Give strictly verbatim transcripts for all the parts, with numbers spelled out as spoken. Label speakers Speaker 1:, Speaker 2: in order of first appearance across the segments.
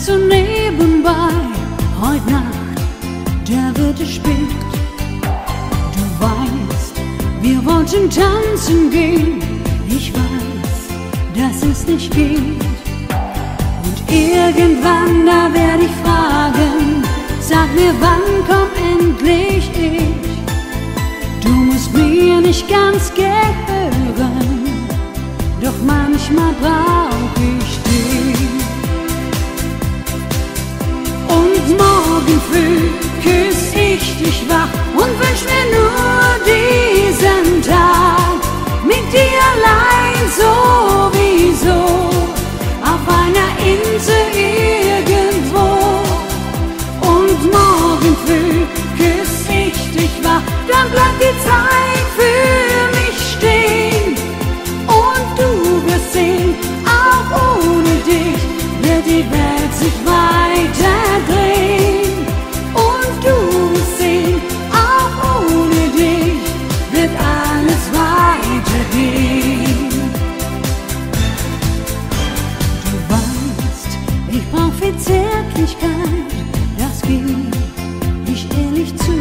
Speaker 1: so nebenbei. Heute Nacht, da wird es spät. Du weißt, wir wollten tanzen gehen. Ich weiß, dass es nicht geht. Und irgendwann, da werd ich fragen, sag mir, wann komm endlich ich? Du musst mir nicht ganz gehören, doch manchmal brauch ich dich. Und morgen früh küss ich dich wach und wünsch mir nur diesen Tag mit dir allein sowieso auf einer Insel irgendwo. Und morgen früh küss ich dich wach, dann bleibt die Zeit für mich stehen. Und du wirst sehen, auch ohne dich wird die Welt sich weiter drehen. Und du wirst sehen, auch ohne dich wird alles weitergehen. Du weißt, ich brauch viel Zärtlichkeit, das gebe ich ehrlich zu.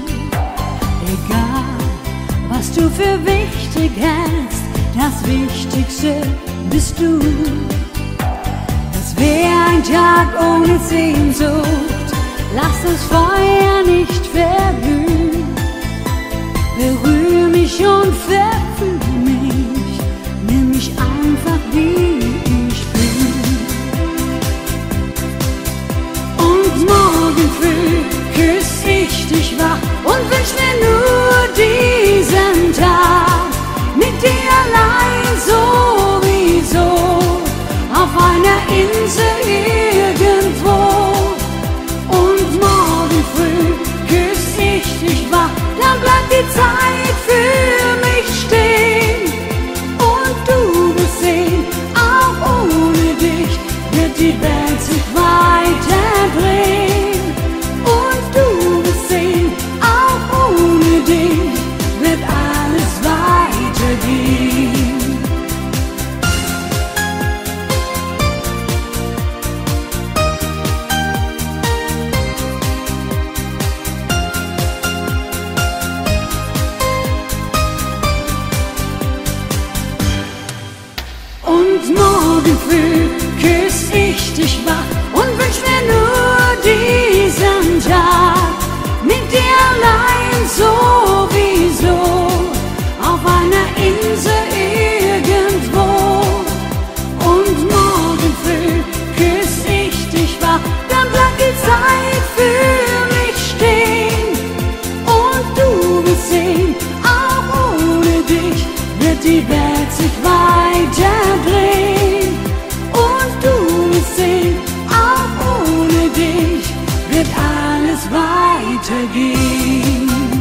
Speaker 1: Egal, was du für wichtig hältst, das Wichtigste bist du. Das wär ein Tag ohne Sehnsucht, lass das Feuer nicht verglühen. Berühr mich und verführ mich, nimm mich einfach wie ich bin. Und morgen früh küss ich dich wach und wünsch mir nur diesen Tag mit dir allein sowieso auf einer Insel irgendwo. Und morgen früh küss ich dich wach, dann bleibt die Zeit für mich stehen. Und du wirst sehen, auch ohne dich wird die Welt sich weiter drehen. Und du wirst sehen, auch ohne dich wird alles weitergehen. Und morgen früh küss ich dich wach und wünsch mir nur diesen Tag mit dir allein sowieso auf einer Insel irgendwo. Und morgen früh küss ich dich wach, dann bleibt die Zeit für mich stehen. Und du wirst sehen, auch ohne dich wird die Welt sich weiter drehen. Und du wirst sehen, auch ohne dich wird alles weitergehen.